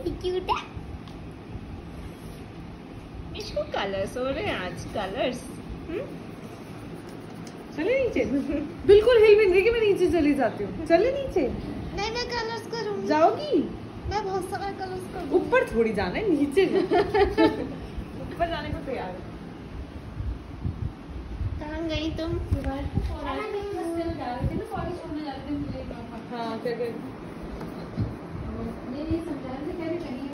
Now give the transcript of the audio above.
ही cute है। इसको colours हो रहे हैं आज, कलर्स। चले नीचे। बिल्कुल हिल भी नहीं कि मैं नीचे चली जाती हूँ। चले नीचे। नहीं मैं कलर्स करूँगी। जाओगी? मैं बहुत सारा कलर्स करूँगी। ऊपर थोड़ी जाना है, नीचे ऊपर जाने को तैयार है। कहाँ गई तुम? हाँ क्या